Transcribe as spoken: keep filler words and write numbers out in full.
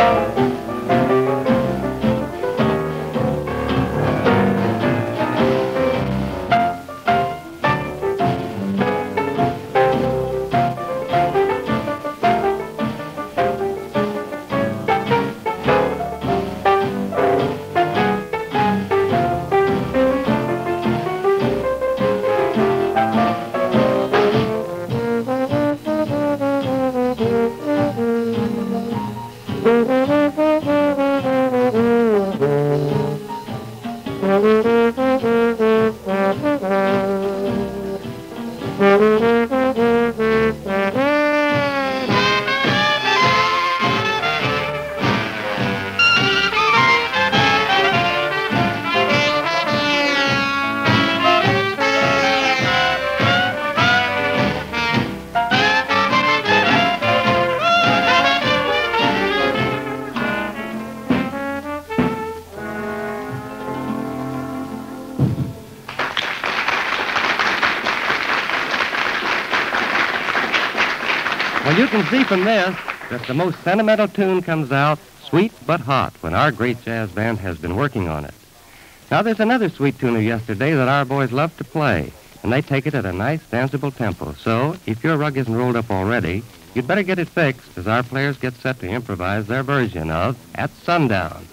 Well, you can see from this that the most sentimental tune comes out sweet but hot when our great jazz band has been working on it. Now, there's another sweet tune of yesterday that our boys love to play, and they take it at a nice, danceable tempo. So, if your rug isn't rolled up already, you'd better get it fixed as our players get set to improvise their version of At Sundown.